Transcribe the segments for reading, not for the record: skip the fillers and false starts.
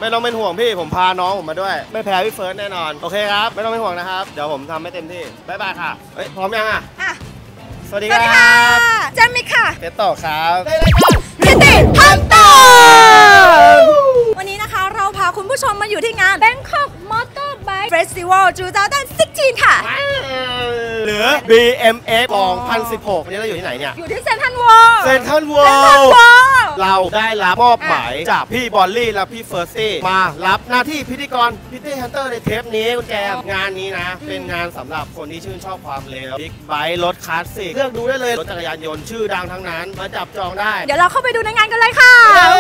ไม่ต้องเป็นห่วงพี่ผมพาน้องผมมาด้วยไม่แพ้พี่เฟิร์สแน่นอนโอเคครับไม่ต้องเป็นห่วงนะครับเดี๋ยวผมทำให้เต็มที่บ๊ายบายค่ะเฮ้ยพร้อมยังอ่ะสวัสดีครับเจมมิค่ะเทสต่อครับได้เลยครับพิติฮันเตอร์วันนี้นะคะเราพาคุณผู้ชมมาอยู่ที่งาน Bangkok Motor Bike Festival 2016 ค่ะหรือ BMX 2016วันนี้เราอยู่ที่ไหนเนี่ยอยู่ที่เซ็นทรัลเวิลด์เราได้รับมอบหมายจากพี่บอลลี่และพี่เฟิร์สซี่มารับหน้าที่พิธีกรพิธีฮันเตอร์ในเทปนี้คุณแจมงานนี้นะเป็นงานสำหรับคนที่ชื่นชอบความเร็วบิ๊กไบค์รถคลาสสิกเลือกดูได้เลยรถจักรยานยนต์ชื่อดังทั้งนั้นมาจับจองได้เดี๋ยวเราเข้าไปดูในงานกันเลยค่ะ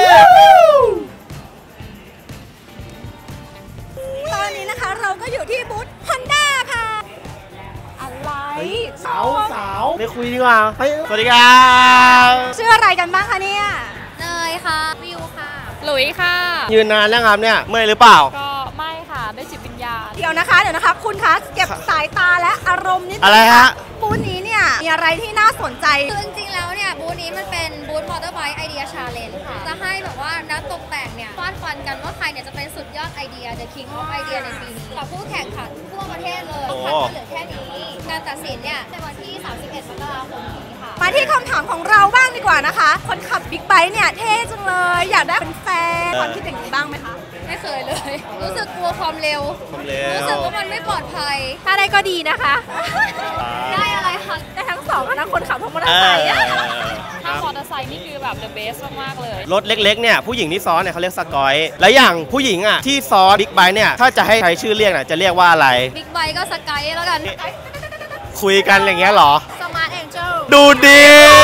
ตอนนี้นะคะเราก็อยู่ที่บูธ Honda ค่ะอะไรสาวไม่คุยดีกว่าสวัสดีครับชื่ออะไรกันบ้างคะเนี่ยเนยค่ะวิวค่ะหลุยค่ะยืนนานนะครับเนี่ยเมื่อยหรือเปล่าก็ไม่ค่ะได้จิตวิญญาณเดี๋ยวนะคะคุณคะเก็บสายตาและอารมณ์นิดนึงอะไรฮะบูธนี้เนี่ยมีอะไรที่น่าสนใจคือจริงๆแล้วเนี่ยบูธนี้มันเป็นบูธมอเตอร์ไบค์ไอเดียชาเลนจ์ค่ะจะให้แบบว่านักตกแต่งเนี่ยฟาดฟันกันว่าใครเนี่ยจะเป็นสุดยอดไอเดีย The King of Idea ในปีนี้กับผู้แข่งขันทั่วประเทศเลยคัดมาเหลือแค่นี้การตัดสินเนี่ยในวันที่31 มกราคมนี้ค่ะมาที่คำถามของเราบ้างดีกว่านะคะคนขับบิ๊กไบค์เนี่ยเท่จังเลยอยากได้เป็นแฟนความคิดอย่างนี้บ้างไหมคะไม่เคยเลยรู้สึกกลัวความเร็วรู้สึกว่ามันไม่ปลอดภัยถ้าได้ก็ดีนะคะได้อะไรคะได้ทั้งสองนะคนขับทั้งมอเตอร์ไซค์ถ้ามอเตอร์ไซค์นี่คือแบบ the best มากๆเลยรถเล็กๆเนี่ยผู้หญิงที่ซ้อนเนี่ยเขาเรียกสกอยแล้วอย่างผู้หญิงอ่ะที่ซ้อนบิ๊กไบค์เนี่ยถ้าจะให้ใช้ชื่อเรียกน่ะจะเรียกว่าอะไรบิ๊กไบค์ก็สกายแล้วกันคุยกันอย่างเงี้ยหรอสมาร์ทแองเจิลดูดี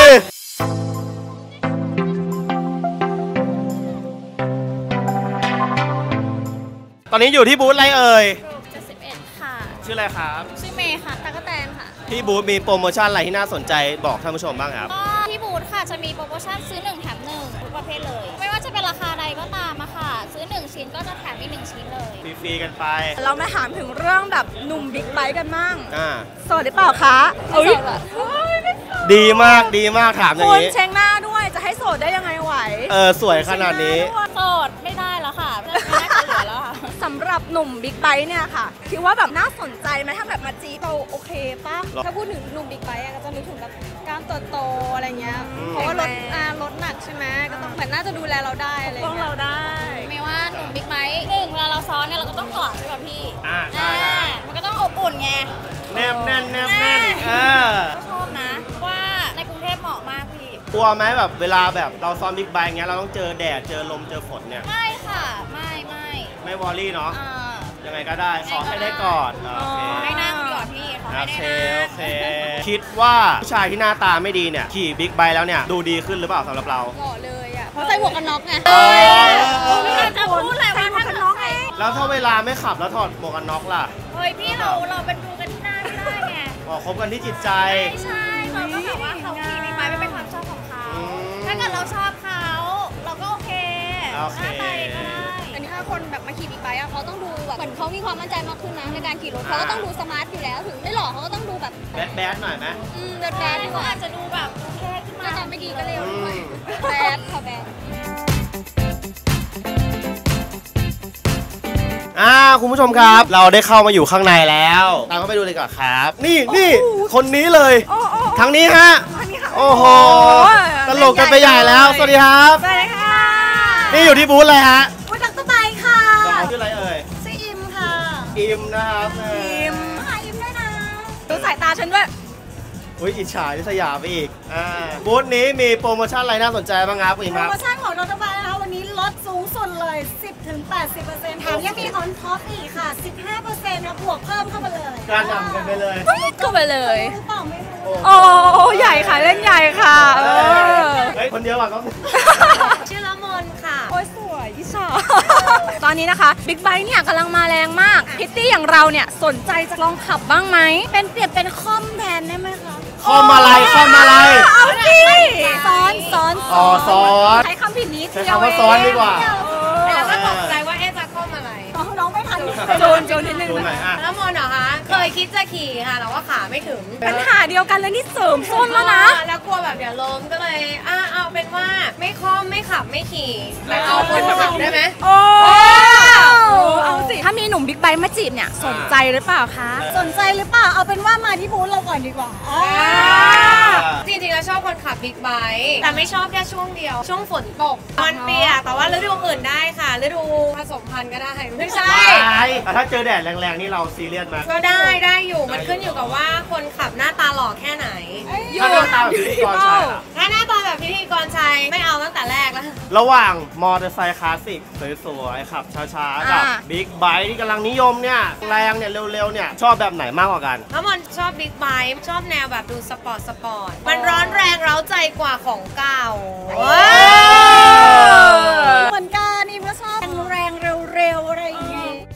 ตอนนี้อยู่ที่บูธอะไรเอ่ย 71ค่ะชื่ออะไรครับชื่อเมย์ค่ะตะกะแตนค่ะที่บูธมีโปรโมชั่นอะไรที่น่าสนใจบอกท่านผู้ชมบ้างครับก็ที่บูธค่ะจะมีโปรโมชั่นซื้อ1แถม1ทุกประเภทเลยไม่ว่าจะเป็นราคาใดก็ตามอะค่ะซื้อ1ชิ้นก็จะแถมอีก1ชิ้นเลยฟรีๆกันไปเรามาถามถึงเรื่องแบบหนุ่มบิ๊กไบค์กันมั่งโสดหรือเปล่าคะดีมากถามอย่างนี้คุณเช็งหน้าด้วยจะให้โสดได้ยังไงไหวสวยขนาดนี้โสดไม่ได้แล้วค่ะไม่ได้เหลือแล้วค่ะสำหรับหนุ่มบิ๊กไบค์เนี่ยค่ะคิดว่าแบบน่าสนใจไหมถ้าแบบมาจีบเราโอเคป่ะถ้าพูดถึงหนุ่มบิ๊กไบค์ก็จะนึกถึงแบบการโตอะไรเงี้ยเพราะว่ารถหนักใช่ไหมก็ต้องเหมือนน่าจะดูแลเราได้อะไรเงี้ยเราได้ไม่ว่าหนุ่มบิ๊กไบค์1เวลาเราซ้อนเนี่ยเราก็ต้องกอดใช่ป่ะพี่ใช่มันก็ต้องอบอุ่นไงแนบชอบนะว่าในกรุงเทพเหมาะมากพี่กลัวไหมแบบเวลาแบบเราซ้อนบิ๊กไบค์เงี้ยเราต้องเจอแดดเจอลมเจอฝนเนี่ยไม่ค่ะไม่วอรี่เนาะยังไงก็ได้ขอให้ได้กอดให้นั่งกอดพี่ขอให้ได้โอเคคิดว่าผู้ชายที่หน้าตาไม่ดีเนี่ยขี่บิ๊กไบค์แล้วเนี่ยดูดีขึ้นหรือเปล่าสำหรับเราหล่อเลยอ่ะเพราะใส่หมวกกันน็อกไงไม่น่าจะพูดเลยว่าถ้ากันน็อกไงแล้วถ้าเวลาไม่ขับแล้วถอดหมวกกันน็อกล่ะเฮ้ยพี่เราเป็นดูกันที่หน้าไม่ได้ไงคบกันที่จิตใจใช่เราก็แบบว่าเขาขี่บิ๊กไบค์เป็นความชอบของเขาถ้าเกิดเราชอบเขาเราก็โอเคหน้าตาก็ได้แต่นี่ถ้าคนแบบมาขี่บิ๊กไบค์เขาต้องดูแบบเหมือนเขามีความมั่นใจมากขึ้นนะในการขี่รถเขาก็ต้องดูสมาร์ทอยู่แล้วถึงไม่หล่อเขาก็ต้องดูแบบแบดหน่อยไหมแบดเขาอาจจะดูแบบเท่ขึ้นมาแต่ไม่ดีก็เร็วด้วยแบดค่ะแบดคุณผู้ชมครับเราได้เข้ามาอยู่ข้างในแล้วตามเข้าไปดูเลยก่อนครับนี่คนนี้เลยทางนี้ฮะโอ้โหตลกกันไปใหญ่แล้วสวัสดีครับสวัสดีค่ะนี่อยู่ที่บูธเลยฮะบูธดักตัวใบค่ะชื่ออะไรเอ่ยชื่ออิมค่ะอิมนะครับอิมด้วยนะดูสายตาฉันด้วยอิจฉาลิษยาไปอีกบูธนี้มีโปรโมชั่นอะไรน่าสนใจบ้างครับอิมครับโปรโมชั่นของดักตัวใบนะคะวันนี้ลดสูงสุดเลย 10-80%แถมยังมีออนท็อปอีกค่ะ 15% นะบวกเพิ่มเข้ามาเลยการนำกันไปเลยเข้าไปเลยโอ้ใหญ่ค่ะเล่นใหญ่ค่ะคนเดียวอ่ะก็ชื่อละมนค่ะโอ้ยสวยอิชาตอนนี้นะคะบิ๊กไบค์เนี่ยกำลังมาแรงมากพิตตี้อย่างเราเนี่ยสนใจจะลองขับบ้างไหมเปลี่ยนเป็นคอมแทนได้ไหมคะคอมอะไรเอาสิซ้อนใช้คำผิดนี้ใช้คำว่าซ้อนดีกว่าแล้วก็ตกใจว่าจะคอมอะไรน้องไม่ทันจูนนิดนึงจูนหน่อยอ่ะแล้วมนเหรอคะ เคยคิดจะขี่ค่ะแต่ว่าขาไม่ถึงปัญหาเดียวกันเลยนี่เสริมส้นแล้วนะแล้วกลัวแบบเดี๋ยวล้มก็เลยเอาเป็นว่าไม่คล่อมไม่ขับไม่ขี่แต่เอาคนขับได้ไหมโอ้เอาสิ ถ้ามีหนุ่มบิ๊กไบค์มาจีบเนี่ยสนใจหรือเปล่าคะสนใจหรือเปล่า เอาเป็นว่ามาที่บูธเราก่อนดีกว่าจริงๆแล้วชอบคนขับบิ๊กไบค์แต่ไม่ชอบแค่ช่วงเดียว ช่วงฝนตกมันเปียกแต่ว่าฤดูอื่นได้ค่ะฤดูผสมพันธุ์ก็ได้ไม่ใช่แต่ถ้าเจอแดดแรงๆนี่เราซีเรียสไหมก็ได้อยู่มันขึ้นอยู่กับว่าคนขับหน้าตาหล่อแค่ไหนถ้าหน้าตาแบบพิธีกรชายล่ะถ้าหน้าตาแบบพิธีกรชายไม่เอาตั้งแต่แรกแล้วระหว่างมอเตอร์ไซค์คลาสสิกสวยๆขับช้าๆกับบิ๊กไบค์ที่กำลังนิยมเนี่ยแรงเนี่ยเร็วๆเนี่ยชอบแบบไหนมากกว่ากันถ้ามันชอบบิ๊กไบค์ชอบแนวแบบดูสปอร์ตมันร้อนแรงเร้าใจกว่าของเก่าเหมือนกันนี่ก็ชอบแรงเร็วๆอะไรอย่างเงี้ย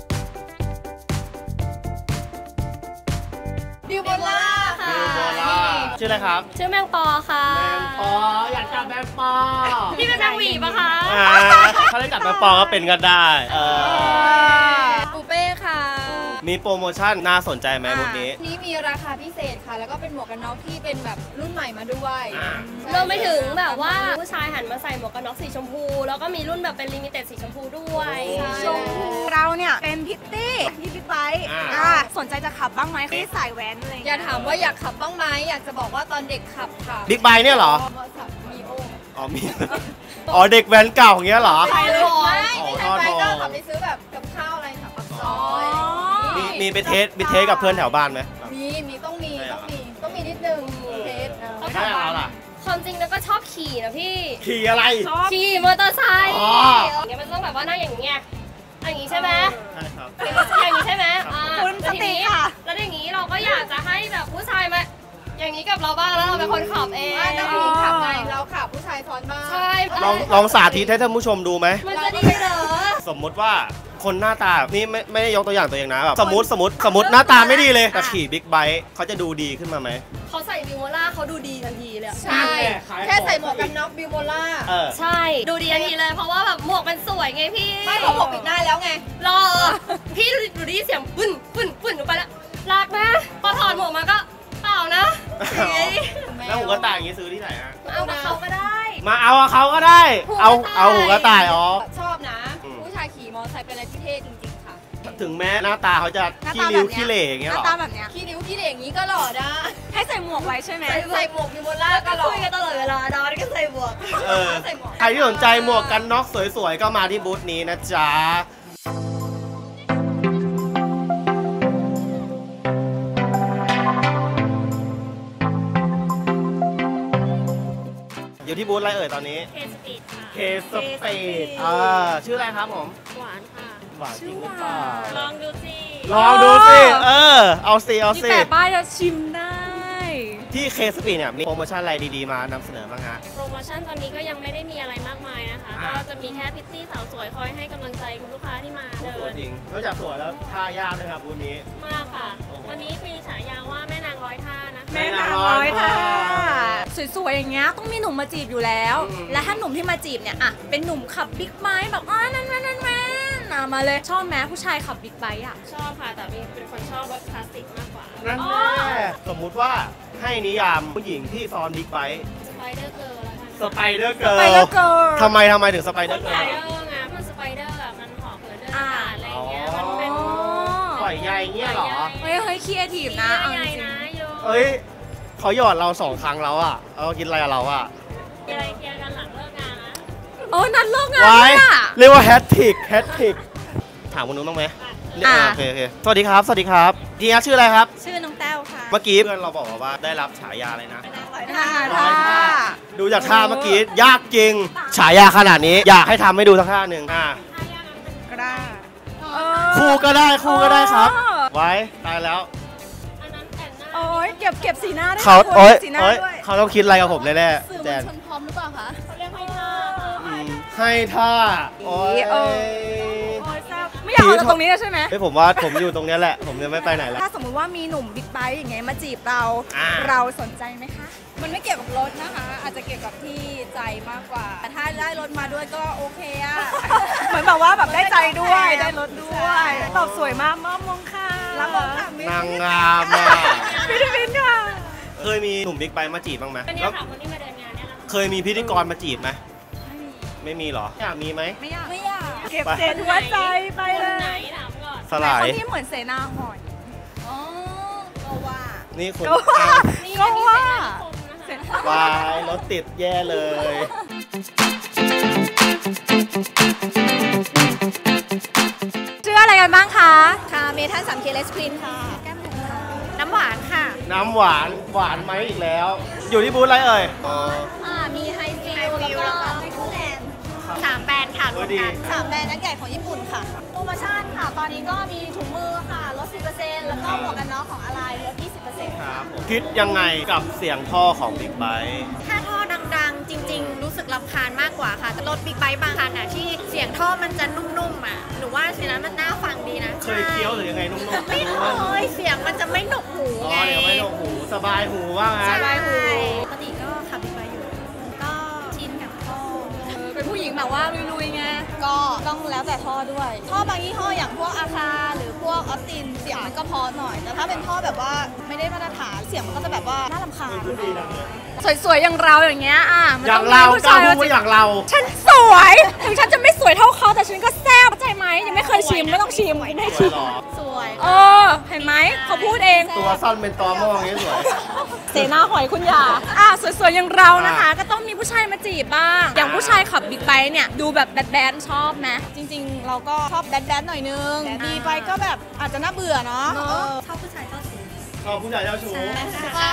บิวโบล่าค่ะบิวโบล่าชื่ออะไรครับชื่อแมงปอค่ะแมงปออยากจับแมงปอพี่เป็นแมงหวีปะคะเขาได้จับแมงปอก็เป็นก็ได้ปูเป้ค่ะมีโปรโมชั่นน่าสนใจไหมมุกนี้นี่มีราคาพิเศษค่ะ แล้วก็เป็นหมวกกันน็อกที่เป็นแบบรุ่นใหม่มาด้วยรวมไปถึงแบบว่าผู้ชายหันมาใส่หมวกกันน็อกสีชมพู แล้วก็มีรุ่นแบบเป็นลิมิเต็ดสีชมพูด้วยชมพูเราเนี่ยเป็นพิตตี้ที่บิ๊กไบค์สนใจจะขับบ้างไหมคือสายแว้นอะไรอย่างอเงี้ย่าย ถามว่าอยากขับบ้างไหมอยากจะบอกว่าตอนเด็กขับค่ะบิ๊กไบค์เนี่ยเหรอมอสับมีโออ๋อมี อ๋อเด็กแว้นเก่าอย่างเงี้ยเหรอไม่ไม่อ๋อใช่ไปก็ขับไปซื้อแบบกับข้าวอะไรค่ะปักซอยมีไปเทสกับเพื่อนแถวบ้านไหมมีต้องมีนิดนึงเทสไม่ได้เอาล่ะความจริงแล้วก็ชอบขี่นะพี่ขี่อะไรขี่มอเตอร์ไซค์อ๋ออย่างเงี้ยมันต้องแบบว่านั่งอย่างเงี้ยอย่างงี้ใช่ไหมใช่ครับอย่างนี้ใช่ไหมอ่าคุณสติค่ะแล้วอย่างนี้เราก็อยากจะให้แบบผู้ชายมา อย่างนี้กับเราบ้างแล้วเราเป็นคนขับเองต้องมีขับไงเราขับผู้ชายซ้อนบ้างใช่ลองสาธิตให้ท่านผู้ชมดูไหมมันจะดีเหรอสมมุติว่าคนหน้าตา นี่ไม่ได้ยกตัวอย่างตัวเองนะแบบสมมติหน้าตาไม่ดีเลย แต่ขี่บิ๊กไบค์เขาจะดูดีขึ้นมาไหมเขาใส่วิวโมล่าเขาดูดีทันทีเลยอะใช่ แค่ใส่หมวกกันน็อกบิวโบล่าใช่ ดูดีทันทีเลย เพราะว่าแบบหมวกมันสวยไงพี่ไม่เขาบอกปิดหน้าแล้วไงรอ พี่ดูดีเสียงปึ้นหนูไปละลากนะ พอถอดหมวกมาก็เปล่านะแล้วหูกระต่ายอย่างนี้ซื้อที่ไหนฮะเอากับเขาก็ได้มาเอากับเขาก็ได้ เอาหูกระต่ายอ๋อชอบนะอืมผู้ชายขี่มอเตอร์ไซค์เป็นอะไรที่เท่จริงๆค่ะถึงแม้หน้าตาเขาจะขี้ริ้วขี้เหร่อย่างหเงี้ยน้าหรอตาแบบเนี้ยขี้นิ้วขี้เหล่อย่างนี้ก็หล่อได้ให้ใส่หมวกไว้ใช่ไหมใส่หมวกบิวโบล่าก็หล่อคุยกันตลอดเวลาดอนก็ใส่หมวกใส่หมวกใครที่สนใจหมวกกันน็อกสวยๆ ก็มาที่บูธนี้นะจ๊ะ อยู่ที่บูธอะไรเอ่ยตอนนี้เคสปีดค่ะเคสปีดชื่ออะไรครับผมหวานค่ะหวานจริงหรือเปล่าลองดูสิลองดูสิ เอาสิมีแต่ป้ายจะชิมได้ที่เคสปีดเนี่ยมีโปรโมชั่นอะไรดีๆ มานำเสนอบ้างฮะโปรโมชั่นตอนนี้ก็ยังไม่ได้มีอะไรมากมายนะคะอ่าก็จะมีแค่พิตตี้สาวสวยคอยให้กำลังใจคุณลูกค้าที่มาเดิสวยนจริงนอกจากสวยแล้วท่ายากด้วยครับบูธนี้มากค่ะ วันนี้มีฉายาว่าแม่นางร้อยท่านะคะแม่นางร้อยท่าสวยๆอย่างเงี้ยต้องมีหนุ่มมาจีบอยู่แล้ว และถ้าหนุ่มที่มาจีบเนี่ยอ่ะเป็นหนุ่มขับบิ๊กไบค์แบบนั่นมาเลยชอบแม้ผู้ชายขับบิ๊กไบค์อ่ะชอบค่ะ แต่เป็นคนชอบรถคลาสสิกมากกว่านั่นแน่สมมุติว่าให้นิยามผู้หญิงที่ซ้อนบิ๊กไบค์สไปเดอร์เกิร์ลแล้วกันสไปเดอร์เกิร์ไปลแล้วเกิร์ลทำไมถึงสไปเดอร์สเกิไปร์ลเดอร์ไงมันสไปเดอร์อะมันหอบเหินเดินอากาศอะไรอย่างเงี้ย มันเป็นปล่อยใยเงี้ยเหรอเฮ้ยครีเอทีฟนะเอาใหจญ่ริงนะโยเอ้ยเขาหยอดเรา2 ครั้งแล้วอ่ะเอากินอะไรกับเราอ่ะมีอะไรเคลียร์กันหลังเลิกงานนะโอ้นัดเลิกงานไว้ด้วยอ่ะเรียกว่าแฮตทริกถามคนนู้นบ้างไหมโอเคสวัสดีครับทีนี้ชื่ออะไรครับชื่อน้องแต้วค่ะเมื่อกี้เพื่อนเราบอกว่าได้รับฉายาอะไรนะร้อยร้อยท่าท่าดูจากท่าเมื่อกี้ยากจริง ฉายาขนาดนี้อยากให้ทำให้ดูสักท่าหนึ่งกล้าคู่ก็ได้ครับ ไว้ตายแล้วอันนั้นแต่งหน้าโอ้ยเก็บสีหน้าด้วยเขานะโอ๊ยสีหน้าด้วยเขาต้องคิดอะไรกับผมแน่สื่อๆแจมวลนชนพร้อมหรือเปล่าคะเขาเรียกให้ท่าให้ท่าโอ้ยโอ้ยแซ่บไม่อยากออกจากตรงนี้เลยใช่ไหมเฮ้ยผมว่าผมอยู่ตรงเนี้ยแหละ ผมจะไม่ไปไหนแล้วถ้าสมมุติว่ามีหนุ่มบิ๊กไบค์อย่างเงี้ยมาจีบเราอ่าเราสนใจไหมคะมันไม่เกี่ยวกับรถนะคะ อาจจะเกี่ยวกับที่ใจมากกว่าแต่ถ้าได้รถมาด้วยก็โอเคอะเหมือนแบบว่าแบบได้ใจด้วยได้รถด้วยตอบสวยมากมอบมงค่ะรับรองค่ะไม่นางงามอ่ะพี่ดิวินค่ะเคยมีหนุ่มบิ๊กไบค์มาจีบบ้างไหมวันนี้แล้วค่ะคนที่มาเดินงานเนี่ยแหละค่ะเคยมีพิธีกรมาจีบไหมไม่มีเหรออยากมีไหมไม่อยากไม่อยากเก็บเศษหัวใจไปเลไหนยถามก่อนสลายคนที่เหมือนเสนาหอยอ๋อก็ว่านี่คุณก็ว่านี่ก็ว่าเสร็จแล้ววายรถติดแย่เลยชื่ออะไรกันบ้างคะค่ะเมทัล3 เคเลสครีนค่ะแก้มหมูค่ะน้ำหวานค่ะน้ำหวานหวานไหมอีกแล้ว อยู่ที่บูธอะไรเอ่ยอ๋อมีไฮฟิลแล้วก็ไฮคูแลนด์ 3 แบรนด์ค่ะรวมกัน 3 แบรนด์นักใหญ่ของญี่ปุ่นค่ะ โปรโมชั่นค่ะ ตอนนี้ก็มีถุงมือค่ะลด 10% แล้วก็หมวกกันน็อกของอะไรลด 20% ครับผมคิดยังไงกับเสียงท่อของบิ๊กไบค์ถ้าท่อดังๆ จริงๆ รู้สึกรำคาญมากกว่าค่ะแต่รถบิ๊กไบค์บางคันอะที่เสียงท่อมันจะนุ่มๆอ่ะหนูว่าสิ่งนั้นมันน่าฟังดีนะเคยเคี้ยวหรือยังไงนุ่มๆไม่เคยเสียงมันจะไม่หนวกหูอ๋อไงเดี๋ยวไม่ลงหูสบายหูว่างั้นสบายหูปกติก็ขับบิ๊กไบค์อยู่ ก็ชินกับท่อเป็นผู้หญิงแบบว่าลุยๆไงก็ต้องแล้วแต่ท่อด้วย ท่อบางยี่ห้ออย่างพวกอาคาหรือพวกออสตินเสียงมันก็เพอหน่อย แต่ถ้าเป็นท่อแบบว่าไม่ได้มาตรฐานเสียงมันก็จะแบบว่าน่ารำคาญสวยๆอย่างเราอย่างเงี้ยมันอย่าต้งมีเราผู้กล้าชายพูดมาว่าอย่างเราฉันสวยถึงฉันจะไม่สวยเท่าเขาแต่ฉันก็แซ่บเข้าใจไหมยังไม่เคยชิมไม่ต้องชิมไม่ให้สวยชิมหรอสวยเห็นไหมเขาพูดเองตัวสั้นเป็นตอหม้ออย่างนี้สวยเสนาหอยคุณหยาสวยๆอย่างเรานะคะ ก็ต้องมีผู้ชายมาจีบบ้าง อย่างผู้ชายขับบิ๊กไบค์เนี่ยดูแบบแบดๆชอบไหมจริงๆ เราก็ชอบแดนๆหน่อยนึง ดีไปก็แบบอาจจะน่าเบื่อเนาะชอบผู้ชายเจ้าชู้ชอบผู้ชายเจ้าชู้ค่ะ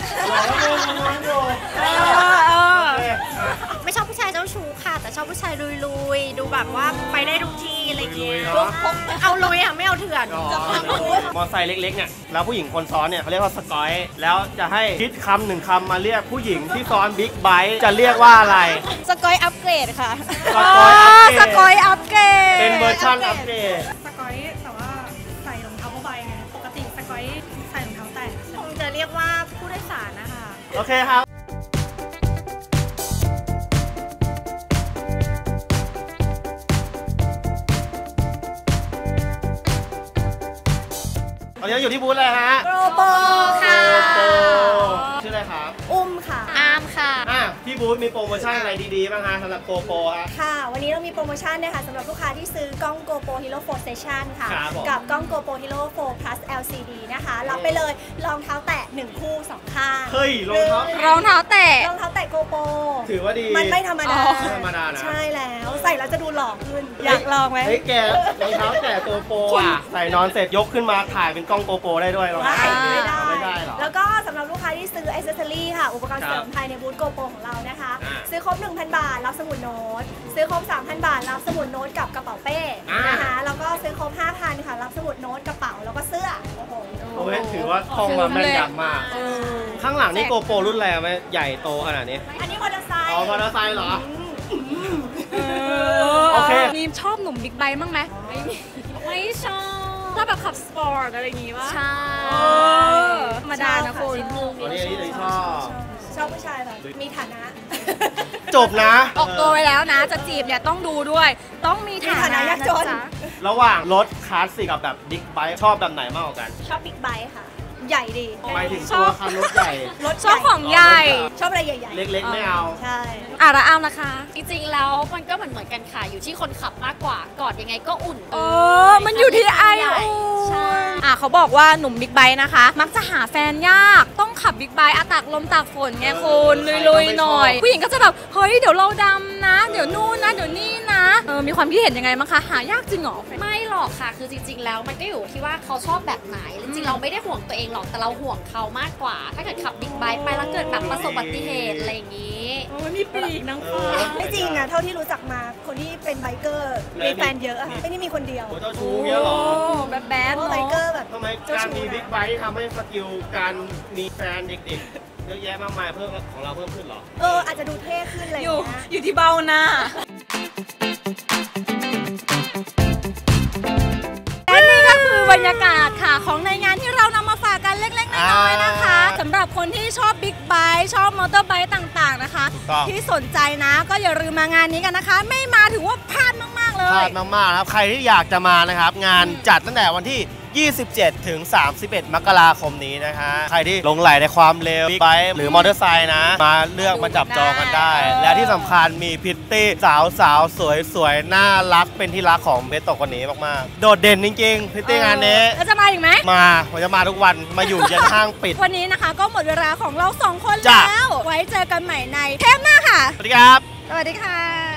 ไม่ชอบผู้ชายเจ้าชู้ค่ะ แต่ชอบผู้ชายลุยๆ ดูแบบว่าไปได้ทุกที่อะไรเงี้ย เอาลุยอ่ะไม่เอาเถื่อนมอไซค์เล็กๆเนี่ยแล้วผู้หญิงคนซ้อนเนี่ยเขาเรียกว่าสกอยแล้วจะให้คิดคำหนึ่งคำมาเรียกผู้หญิงที่ซ้อนบิ๊กไบค์จะเรียกว่าอะไรสกอยอัปเกรดค่ะสกอยอัปเกรดสกอยอัปเกรดเป็นเวอร์ชันอัปเกรดสกอยแต่ว่าใส่รองเท้าผ้าใบไง ปกติสกอยใส่รองเท้าแตะคงจะเรียกว่าผู้โดยสารนะคะโอเคครับ ตอนนี้อยู่ที่บูธเลยฮะโรโบค่ะโอ้ชื่ออะไรครับอุ้มค่ะอามค่ะที่บูธมีโปรโมชั่นอะไรดีๆบ้างฮะสำหรับโกโปรฮะค่ะ วันนี้เรามีโปรโมชั่นนะคะสำหรับลูกค้าที่ซื้อกล้อง GoPro Hero 4 Station ค่ะครับผมกับกล้อง GoPro Hero 4 Plus LCD นะคะรับไปเลยรองเท้าแตะ 1 คู่ 2 ข้างเฮ้ยรองเท้ารองเท้าแตะรองเท้าแตะ GoPro ถือว่าดีมันไม่ธรรมดาไม่ธรรมดานะใช่แล้วใส่แล้วจะดูหล่อขึ้น อยากลองไหมเฮ้ยแกรองเท้าแต่โกโปรใส่นอนเสร็จยกขึ้นมาถ่ายเป็นกล้องโกโปรได้ด้วยรองเท้าไม่ได้ไม่ได้เหรอแล้วก็สำหรับลูกค้าที่ซื้ออ c เซสซอรี่ค่ะ อุปกรณ์เสริมภายในบูธ GoPro ของเรานะคะ ซื้อครบ 1,000 บาท รับสมุดโน้ต ซื้อครบ 3,000 บาท รับสมุดโน้ตกับกระเป๋าเป้นะคะ แล้วก็ซื้อครบ 5,000 ค่ะ รับสมุดโน้ตกระเป๋าแล้วก็เสื้อ โอ้โหโอ้ยถือว่าท่องมาแม่นยำมาก ข้างหลังนี่โกโปรรุ่นแรงไหมใหญ่โตขนาดนี้อันนี้มอเตอร์ไซค์อ๋อมอเตอร์ไซค์เหรอ โอเคมีชอบหนุ่มบิ๊กไบค์บ้างไหมไม่ชอบถ้าแบบขับสปอร์ตอะไรอย่างงี้วะใช่ธรรมดานะคุณอันนี้ชอบชอบผู้ชายแบบมีฐานะจบนะออกตัวไว้แล้วนะ จะจีบเนี่ยต้องดูด้วย ต้องมีฐามีฐานะนะยากจนจ๊ะระหว่างรถคลาสสิกกับแบบบิ๊กไบค์ชอบแบบไหนมากกว่ากันชอบบิ๊กไบค์ค่ะ ใหญ่ดีหมายถึงตัวคันรถใหญ่รถชอบของใหญ่ชอบอะไรใหญ่เล็กๆไม่เอาๆ ใช่ระอ้ามนะคะจริงๆ แล้วมันก็เหมือนกันค่ะ อยู่ที่คนขับมากกว่า กอดยังไงก็อุ่นมันอยู่ที่ไอใช่เขาบอกว่าหนุ่มบิ๊กไบค์นะคะ มักจะหาแฟนยาก ต้องขับบิ๊กไบค์ตากลมตากฝนไงคุณลุยๆหน่อย ผู้หญิงก็จะแบบ เฮ้ย เดี๋ยวเราดำนะ เดี๋ยวนู่นนะ เดี๋ยวนี่นะ มีความคิดเห็นยังไงบ้างคะ หายากจริงเหรอไม่หรอกค่ะ คือจริงๆ แล้วมันก็อยู่ที่ว่าเขาชอบแบบไหน จริงๆ เราไม่ได้ห่วงตัวเองหรอก แต่เราห่วงเขามากกว่า ถ้าเกิดขับบิ๊กไบค์ไปแล้วเกิดแบบประสบอุบัติเหตุอะไรอย่างนี้มันมีปีกนางฟ้าไม่จริงนะเท่าที่รู้จักมาคนที่เป็นไบเกอร์มีแฟนเยอะอะค่ะไม่ได้มีคนเดียวโอ้เจ้าชู้เงี้ยเหรอแบบแบดเพราะเนาะไบเกอร์แบบทำไมการมีบิ๊กไบค์ทำให้สกิลการมีแฟนเด็กๆเยอะแยะมากมายเพิ่มของเราเพิ่มขึ้นเหรออาจจะดูเท่ขึ้นอะไรออยู่ย่างเงี้ยอยู่ที่เบ้าหน้าและนี่ก็คือบรรยากาศค่ะของในงานที่เรานำมาฝากกันเล็กๆน้อยๆนะคะสำหรับรับคนที่ชอบบิ๊กไบค์ชอบมอเตอร์ไบค์ต่างๆนะคะที่สนใจนะก็อย่าลืมมางานนี้กันนะคะไม่มาถือว่าพลาดมากๆเลยพลาดมากๆครับใครที่อยากจะมานะครับงานจัดตั้งแต่วันที่27 ถึง 31 มกราคมนี้นะฮะใครที่หลงไหลในความเร็วบิ๊กไบค์หรือมอเตอร์ไซค์นะมาเลือกมาจับจองกันได้และที่สำคัญมีพิตตี้สาวสวยๆน่ารักเป็นที่รักของเพชรตกคนนี้มากๆโดดเด่นจริงๆพิตตี้งานนี้แล้วจะมาอีกไหมผมจะมาทุกวันมาอยู่ยันห้างปิดวันนี้นะคะก็หมดเวลาของเรา2 คนแล้วไว้เจอกันใหม่ในเทปหน้าค่ะสวัสดีครับสวัสดีค่ะ